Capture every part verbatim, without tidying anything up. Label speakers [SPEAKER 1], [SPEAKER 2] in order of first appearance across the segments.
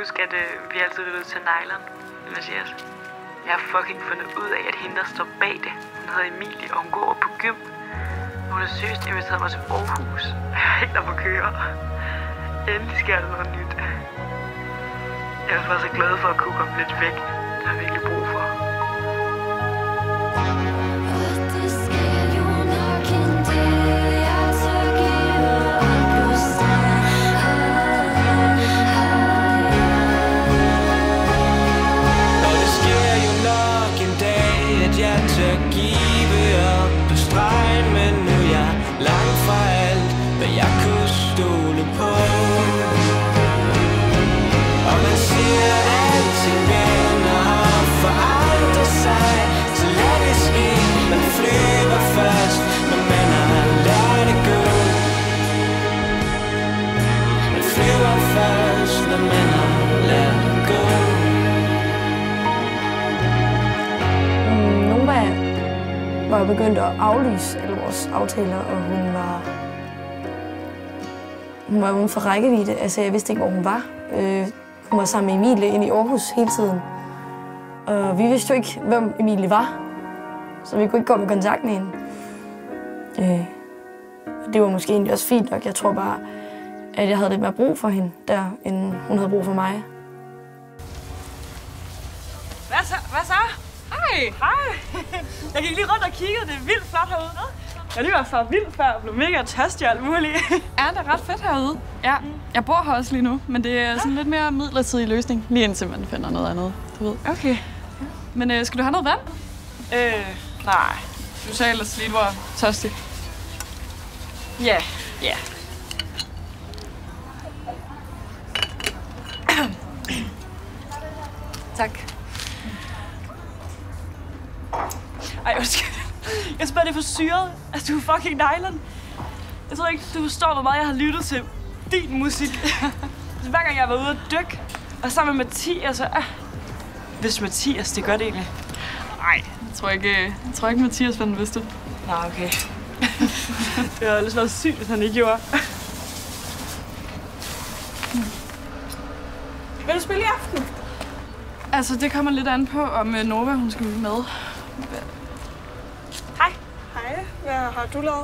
[SPEAKER 1] huske, at øh, vi altid ville ud til Nylon, Mathias. Jeg har fucking fundet ud af, at hende, der står bag det, hun hedder Emilie, og hun går over på gym. Hun har seriøst inviteret mig til Aarhus. Jeg er ikke der på køre. Endelig sker der noget nyt. Jeg er bare så glad for at kunne komme lidt væk. Det har jeg virkelig brug for.
[SPEAKER 2] var jo begyndt at aflyse alle vores aftaler, og hun var, hun var uden for rækkevidde. Altså, jeg vidste ikke, hvor hun var. Øh, hun var sammen med Emilie inde i Aarhus hele tiden. Og vi vidste jo ikke, hvem Emilie var, så vi kunne ikke komme i kontakt med hende. Øh, det var måske egentlig også fint nok. Jeg tror bare, at jeg havde lidt mere brug for hende der, end hun havde brug for mig.
[SPEAKER 1] Hvad så? Hvad så? Hej! Hej! Jeg gik lige rundt og kiggede. Det er vildt flot herude. Jeg har lige været for vildt før og blev mega tørstig og alt muligt.
[SPEAKER 3] Ja, det er ret fedt herude. Ja, jeg bor her også lige nu, men det er sådan lidt mere midlertidig løsning. Lige indtil man finder noget andet, du ved.
[SPEAKER 1] Okay.
[SPEAKER 3] Men øh, skal du have noget vand?
[SPEAKER 1] Øh, nej.
[SPEAKER 3] Du sagde ellers lige, du var tørstig.
[SPEAKER 1] Ja, ja.
[SPEAKER 3] Tak.
[SPEAKER 1] Ej, undskyld. Jeg spørger, det er for syret. Altså, du er fucking Nylon. Jeg tror ikke, du forstår, hvor meget jeg har lyttet til din musik. Så hver gang jeg var ude at dykke, og sammen med Mathias, så... Ah, hvis Mathias, det gør det egentlig.
[SPEAKER 3] Nej, jeg tror ikke, jeg tror ikke Mathias fandt vidste det.
[SPEAKER 1] Nå, okay. Det havde ellers været sygt, hvis han ikke gjorde. Vil du spille i aften?
[SPEAKER 3] Altså, det kommer lidt an på, om Nova, hun skal med.
[SPEAKER 1] Hej.
[SPEAKER 4] Hej, hvad har du lavet?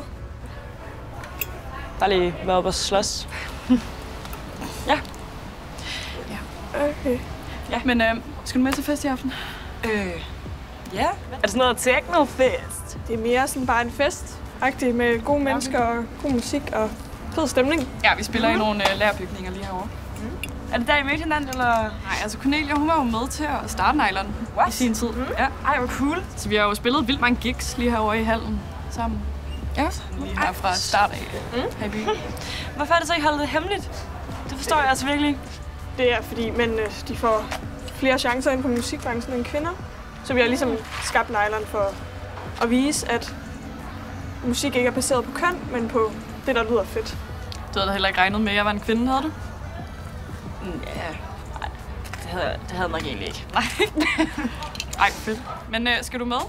[SPEAKER 1] Bare lige været oppe og slås. Ja.
[SPEAKER 3] Ja.
[SPEAKER 4] Okay.
[SPEAKER 3] Ja. Men øh, skal du med til fest i aften?
[SPEAKER 1] Øh, ja. Er det sådan noget techno-fest?
[SPEAKER 4] Det er mere sådan bare en fest. Agtigt med gode mennesker og god musik og fed stemning.
[SPEAKER 3] Ja, vi spiller mm-hmm. i nogle øh, lærbygninger lige herovre.
[SPEAKER 1] Mm. Er det der, I mødte hinanden, eller?
[SPEAKER 3] Nej, altså Cornelia, hun var jo med til at starte Nylon i sin tid.
[SPEAKER 1] Mm.
[SPEAKER 3] Ja.
[SPEAKER 1] Ej, hvor cool.
[SPEAKER 3] Så vi har jo spillet vildt mange gigs lige herovre i hallen sammen. Ja, lige her fra start af mm. her i byen.
[SPEAKER 1] Hvorfor er det så, I holder det hemmeligt? Det forstår jeg altså virkelig ikke.
[SPEAKER 4] Det er, fordi mændene de får flere chancer ind på musikbranchen end kvinder. Så vi har ligesom skabt Nylon for at vise, at musik ikke er baseret på køn, men på det, der lyder fedt.
[SPEAKER 3] Du havde da heller ikke regnet med, at jeg var en kvinde, havde du?
[SPEAKER 1] Ja, nej, det havde, det havde jeg nok egentlig ikke.
[SPEAKER 3] Nej. Ej, fedt. Men øh, skal du med?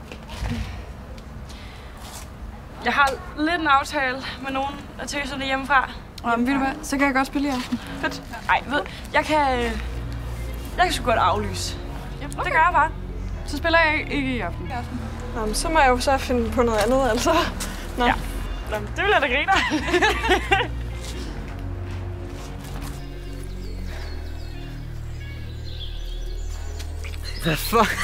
[SPEAKER 1] Jeg har lidt en aftale med nogen af tøserne hjemmefra.
[SPEAKER 3] Jamen, ved du hvad? Så kan jeg godt spille i aften.
[SPEAKER 1] Fedt. Ej, ved jeg kan... Jeg kan sgu godt aflyse.
[SPEAKER 3] Jamen, okay.
[SPEAKER 1] Det gør jeg bare.
[SPEAKER 3] Så spiller jeg ikke i aften.
[SPEAKER 4] Nå, men så må jeg jo så finde på noget andet, altså. Nå.
[SPEAKER 1] Ja. Nå, det vil jeg da grine. Hvad fuck?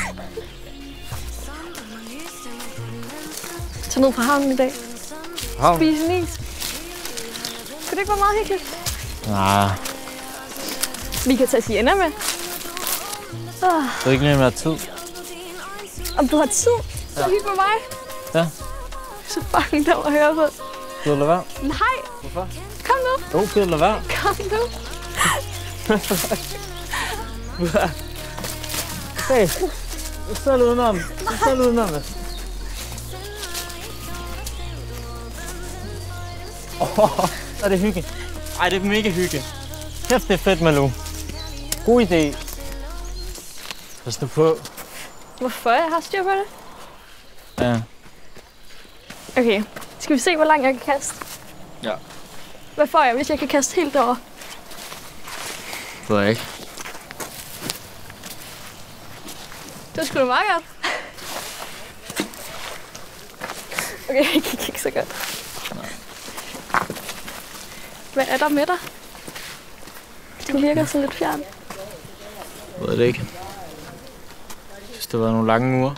[SPEAKER 2] Tag ned fra havnen i dag.
[SPEAKER 5] Havn?
[SPEAKER 2] Spise en is. Kunne det ikke være meget hyggeligt?
[SPEAKER 5] Nej.
[SPEAKER 2] Vi kan tage Sienna med. Oh.
[SPEAKER 5] Det er ikke lige mere tid.
[SPEAKER 2] Om du har tid, så ja. Hygge med mig.
[SPEAKER 5] Ja.
[SPEAKER 2] Så fucking dum at høre på.
[SPEAKER 5] Gider du lade være?
[SPEAKER 2] Nej.
[SPEAKER 5] Hvorfor?
[SPEAKER 2] Kom nu.
[SPEAKER 5] Jo, gider du lade være?
[SPEAKER 2] Kom nu.
[SPEAKER 5] Hey, så er det udenom. Så er det udenom. Åh, oh, så er det hygge. Ej, det er mega hygge. Kæft, det er fedt, Malou. God idé. Pas du på.
[SPEAKER 2] Hvorfor? Jeg har styr på det.
[SPEAKER 5] Ja.
[SPEAKER 2] Okay, skal vi se, hvor langt jeg kan kaste?
[SPEAKER 5] Ja.
[SPEAKER 2] Hvad får jeg, hvis jeg kan kaste helt over?
[SPEAKER 5] Det ved jeg ikke.
[SPEAKER 4] Det var sgu da meget godt. Okay, det gik ikke så godt. Hvad er der med dig? Du virker sådan lidt fjern.
[SPEAKER 5] Jeg ved det ikke. Jeg synes, det har været nogle lange uger.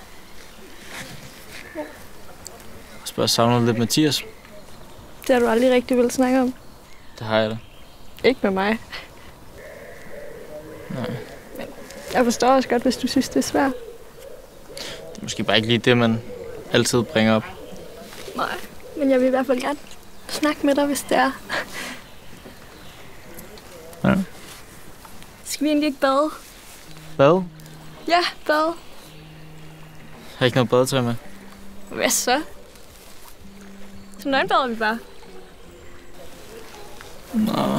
[SPEAKER 5] Jeg har bare savnet lidt Mathias.
[SPEAKER 4] Det har du aldrig rigtig ville snakke om.
[SPEAKER 5] Det har jeg da.
[SPEAKER 4] Ikke med mig.
[SPEAKER 5] Nej.
[SPEAKER 4] Men jeg forstår også godt, hvis du synes, det er svært.
[SPEAKER 5] Det er måske bare ikke lige det, man altid bringer op.
[SPEAKER 4] Nej, men jeg vil i hvert fald gerne snakke med dig, hvis det er.
[SPEAKER 5] Ja.
[SPEAKER 4] Skal vi egentlig ikke bade?
[SPEAKER 5] Bade?
[SPEAKER 4] Ja, bade.
[SPEAKER 5] Jeg har ikke noget badetøj med.
[SPEAKER 4] Hvad så? Så nøgenbader vi bare.
[SPEAKER 5] Nå.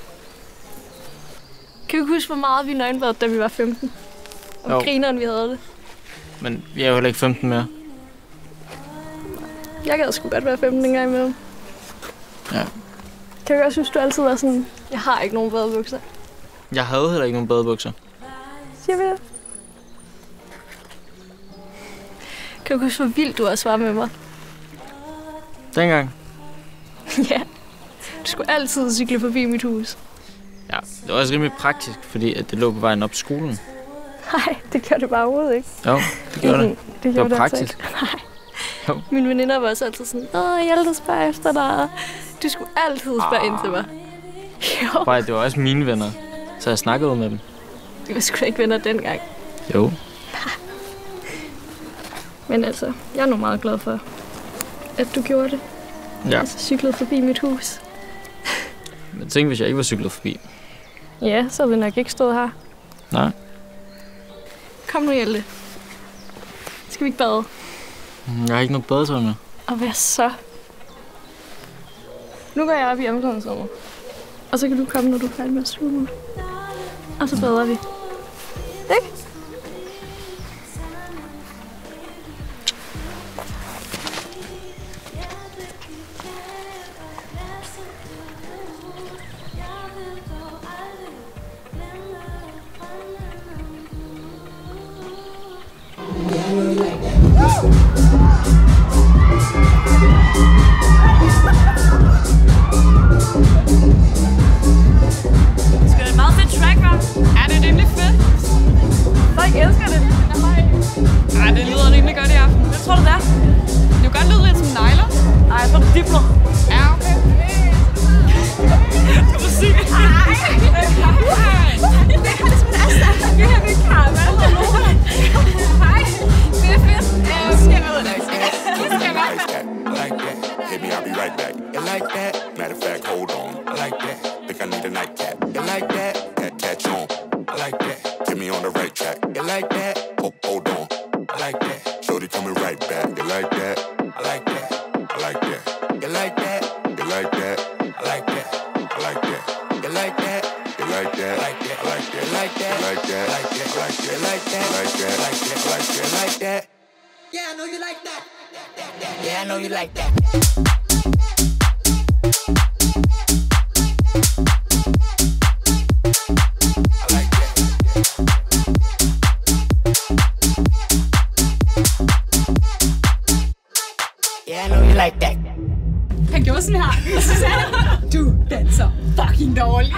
[SPEAKER 4] Kan du huske, hvor meget vi nøgenbadede, da vi var femten? Og
[SPEAKER 5] Jo.
[SPEAKER 4] grineren, vi havde det.
[SPEAKER 5] Men vi er jo heller ikke femten mere.
[SPEAKER 4] Jeg gad sgu godt være femten en gang imellem.
[SPEAKER 5] Ja.
[SPEAKER 4] Kan du også synes, du altid var sådan, jeg har ikke nogen badebukser?
[SPEAKER 5] Jeg havde heller ikke nogen badebukser.
[SPEAKER 4] Siger vi det? Kan du huske, hvor vildt du også var med mig?
[SPEAKER 5] Dengang?
[SPEAKER 4] Ja. Du skulle altid cykle forbi mit hus.
[SPEAKER 5] Ja, det var også rimelig praktisk, fordi at det lå på vejen op til skolen.
[SPEAKER 4] Nej, det gjorde det bare overhovedet ikke.
[SPEAKER 5] Jo, det gjorde det.
[SPEAKER 4] Det,
[SPEAKER 5] Det
[SPEAKER 4] gjorde
[SPEAKER 5] var
[SPEAKER 4] det altså
[SPEAKER 5] praktisk.
[SPEAKER 4] ikke. Nej.
[SPEAKER 5] Jo.
[SPEAKER 4] Mine veninder var også altid sådan, åh, jeg altid spørger efter dig. Du skulle altid spørge ind til mig. Jo.
[SPEAKER 5] Bare, det var også mine venner, så jeg snakkede med dem.
[SPEAKER 4] Vi var sgu da ikke venner dengang.
[SPEAKER 5] Jo.
[SPEAKER 4] Men altså, jeg er nu meget glad for, at du gjorde det.
[SPEAKER 5] Ja.
[SPEAKER 4] Altså cyklede forbi mit hus.
[SPEAKER 5] Men tænk, hvis jeg ikke var cyklet forbi.
[SPEAKER 4] Ja, så havde vi nok ikke stået her.
[SPEAKER 5] Nej.
[SPEAKER 4] Kom nu, Hjelte. Skal vi ikke bade?
[SPEAKER 5] Jeg har ikke noget badetøj med.
[SPEAKER 4] Og hvad så? Nu går jeg op i omklædningsrummet. Og så kan du komme, når du er færdig med at svømme. Og så bader vi. Ikke?
[SPEAKER 3] Det er et meget fedt track, hva'? Ja, det er rimelig fedt.
[SPEAKER 4] Folk elsker det.
[SPEAKER 3] Ja, det lyder rimelig godt i aften. Hvad tror du, det er? Det kan godt lyde lidt som negler.
[SPEAKER 4] Ej, jeg tror, det dipler.
[SPEAKER 3] Ja, okay. Skal du sige? Nej. Det er ligesom en asta. Vi har en karma. Hej. Det er fedt. Skal vi ud af
[SPEAKER 6] Like that, hit me, I'll be right back. You like that? Matter of fact, hold on. I like that. Think I need a nightcap. You like that? Cat catch on. I like that. Get me on the right track. You like that? Oh, hold on. I like that. Shorty coming right back. You like that? I like that. I like that. You like that? You like that? I like that. I like that. You like that? You like that? I like that. I like that. Like that. Like that. Like that. Like that. Like that. Like that. Like that. Like that. Like that. Yeah, I know you like that. Yeah, I know you like that. I like that. Yeah, I know you like that.
[SPEAKER 3] Han gjorde sådan her. Så sagde han, du danser fucking dårligt.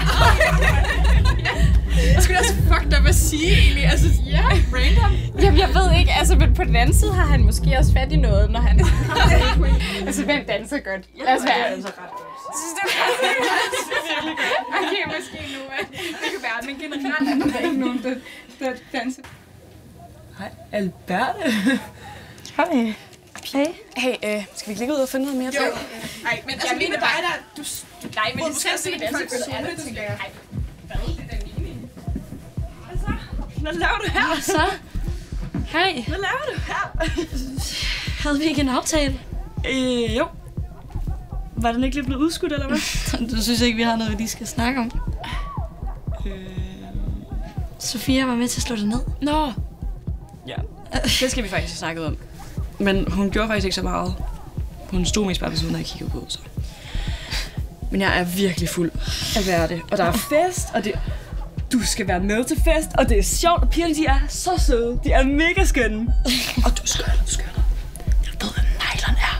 [SPEAKER 3] Jeg skulle også fucked up at sige egentlig. Altså, ja, random.
[SPEAKER 7] Jamen, jeg ved ikke, altså, men på den anden side har han måske også fat i noget, når han... altså, hvem danser godt? Lad os være. Jeg danser ret godt. Synes du, det er virkelig godt? Okay, måske nu, det kan være, men generelt er der ikke nogen, der, der danser.
[SPEAKER 8] Hej, Alberte.
[SPEAKER 2] Hej. Hey.
[SPEAKER 3] Hey, øh, skal vi ikke ligge ud og finde noget mere?
[SPEAKER 7] Jo. Nej, men jeg mener bare, der... Du, du, nej, men det skal se, at danser godt, tænker jeg. Nej, hvad? Det er da meningen.
[SPEAKER 3] Hvad laver du her?
[SPEAKER 2] Hvad så? Hej.
[SPEAKER 3] Hvad laver du her?
[SPEAKER 2] Havde vi ikke en aftale?
[SPEAKER 3] Øh, jo. Var den ikke lidt blevet udskudt, eller hvad?
[SPEAKER 2] Du synes ikke, vi har noget, vi lige skal snakke om?
[SPEAKER 3] Øh...
[SPEAKER 2] Sofia var med til at slå det ned.
[SPEAKER 3] Nå. Ja, det skal vi faktisk have snakket om. Men hun gjorde faktisk ikke så meget. Hun stod mest bare ved siden, når jeg kiggede på, så. Men jeg er virkelig fuld af værte. Og der er fest, og det... Du
[SPEAKER 8] du skal være med til fest, og det er sjovt, og pigerne de er så søde. De er mega skønne. Og du skal du skal jeg ved, hvad negleren er.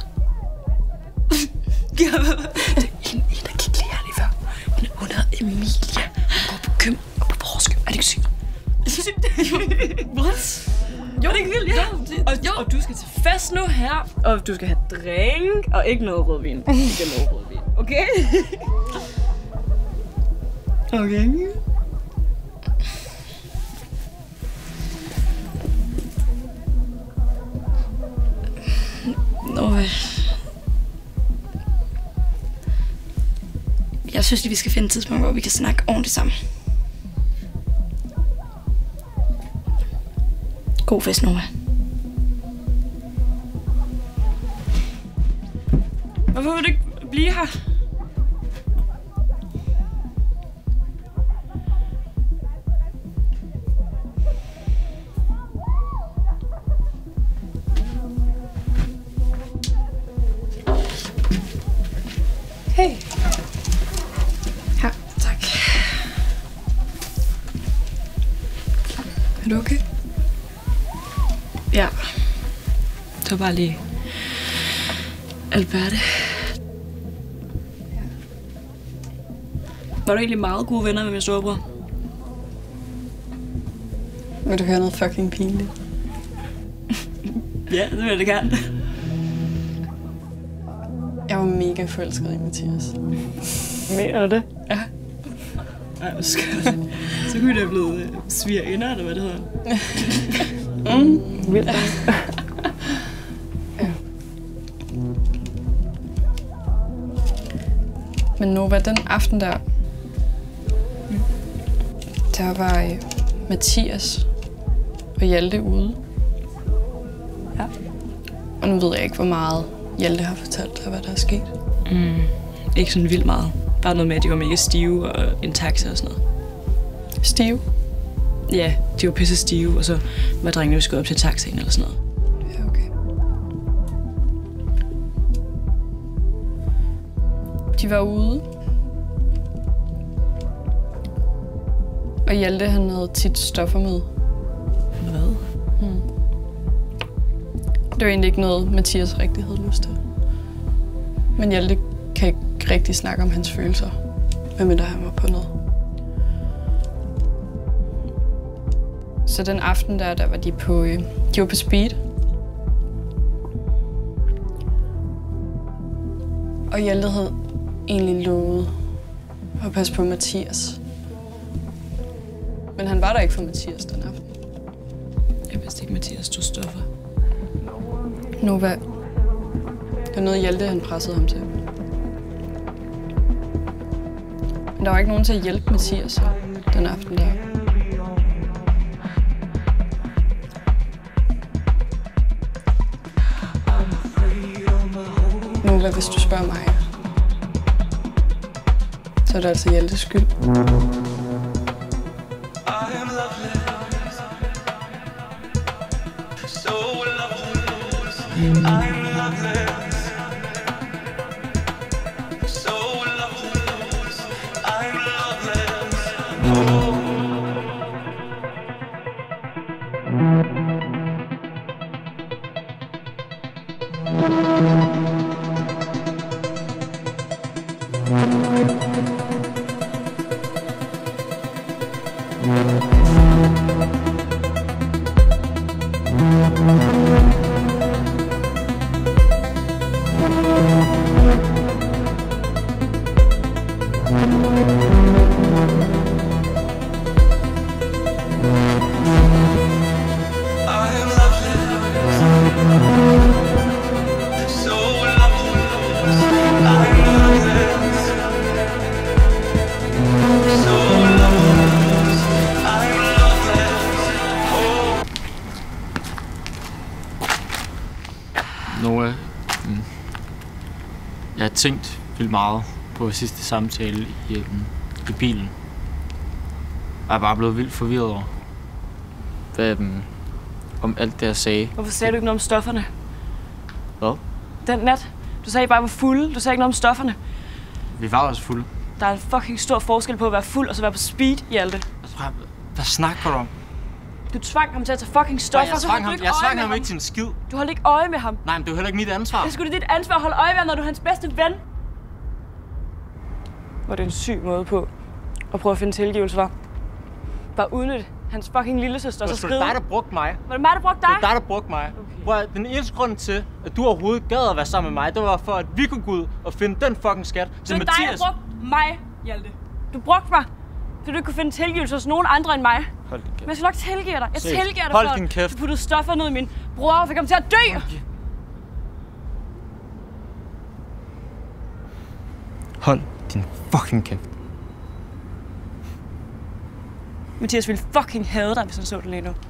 [SPEAKER 8] Det er en, en der gik lige her lige før. Hun, hun hedder Emilie. Hun går på gym og på Borske. Er det ikke sygt? What? Jo, er det ikke vildt? Ja. Og, jo. Og du skal til fest nu her, og du skal have drink, og ikke noget rødvin. Ikke noget rødvin, okay? Okay.
[SPEAKER 2] Nå, jeg synes lige, vi skal finde et tidspunkt, hvor vi kan snakke ordentligt sammen. God fest, Nova.
[SPEAKER 8] Hvorfor vil du ikke blive her?
[SPEAKER 2] Hey. Her, tak.
[SPEAKER 8] Er du okay?
[SPEAKER 2] Ja.
[SPEAKER 8] Det var bare lige Alberte. Var du egentlig meget gode venner med min storebror?
[SPEAKER 9] Vil du høre noget fucking pinligt?
[SPEAKER 8] Ja, det vil jeg da gerne.
[SPEAKER 9] Jeg var mega forelsket i Mathias.
[SPEAKER 8] Mener du det? Ja. Ej, hvor skørt. Så kunne det have blevet svigerinder, eller hvad det hedder.
[SPEAKER 9] Mm, vildt. Ja. Men Nova, den aften der, der var øh, Mathias og Hjalte ude.
[SPEAKER 8] Ja.
[SPEAKER 9] Og nu ved jeg ikke, hvor meget Hjalte har fortalt dig, hvad der er sket.
[SPEAKER 8] Mm, ikke sådan vildt meget. Bare noget med, at de var mega stive og en taxa og sådan noget.
[SPEAKER 9] Stive?
[SPEAKER 8] Ja, de var pisse stive, og så var drengene jo skåret op til taxaen eller sådan noget.
[SPEAKER 9] Ja, okay. De var ude. Og Hjalte, han havde tit stoffer med.
[SPEAKER 8] Hvad?
[SPEAKER 9] Hmm. Det var egentlig ikke noget, Mathias rigtig havde lyst til. Men Hjalte kan ikke rigtig snakke om hans følelser, medmindre han var på noget. Så den aften der, der var de på, øh, de var på speed. Og Hjalte havde egentlig lovet at passe på Mathias. Men han var der ikke for Mathias den aften.
[SPEAKER 8] Jeg vidste ikke, Mathias tog stoffer.
[SPEAKER 9] Nova, det var noget, Hjalte han pressede ham til. Men der var ikke nogen til at hjælpe Mathias den aften der. Nova, hvis du spørger mig, så er det altså Hjaltes skyld.
[SPEAKER 5] Noah, mm, jeg har tænkt vildt meget på sidste samtale i, i bilen. Jeg er bare blevet vildt forvirret over, hvad, um, om alt det, jeg sagde.
[SPEAKER 8] Hvorfor sagde du ikke noget om stofferne?
[SPEAKER 5] Hvad?
[SPEAKER 8] Den nat. Du sagde I bare, var fulde. Du sagde ikke noget om stofferne.
[SPEAKER 5] Vi var også fulde.
[SPEAKER 1] Der er en fucking stor forskel på at være fuld og så være på speed, Hjalte.
[SPEAKER 5] Hvad snakker du om?
[SPEAKER 1] Du tvang ham til at tage fucking stoffer.
[SPEAKER 5] Nej, jeg tvang ham, jeg tvang ham ikke til en skid.
[SPEAKER 1] Du holdt ikke øje med ham.
[SPEAKER 5] Nej, men det er jo heller ikke mit ansvar.
[SPEAKER 1] Det skulle det dit ansvar at holde øje med ham, når du er hans bedste ven. Hvor det er en syg måde på at prøve at finde tilgivelse for. Bare udnytte hans fucking lillesøster og så skride.
[SPEAKER 5] Det var dig, der brugte mig.
[SPEAKER 1] Var det mig, der brugte dig?
[SPEAKER 5] Det var dig, der brugte mig. Okay. Prøv, den eneste grund til, at du overhovedet gad at være sammen med mig, det var for, at vi kunne gå ud og finde den fucking skat til Mathias.
[SPEAKER 1] Det var dig, der brugte mig, Hjalte. Du brugte mig, så du ikke kunne finde tilgivelse hos nogen andre end mig.
[SPEAKER 5] Hold din kæft.
[SPEAKER 1] Men jeg skal nok tilgive dig. Jeg
[SPEAKER 5] Se,
[SPEAKER 1] tilgiver dig
[SPEAKER 5] hold
[SPEAKER 1] for,
[SPEAKER 5] din kæft.
[SPEAKER 1] at du puttede stoffer ned i min bror og fik ham til at dø.
[SPEAKER 5] Okay. Hold din fucking kæft.
[SPEAKER 1] Mathias ville fucking hade dig, hvis han så det lige nu.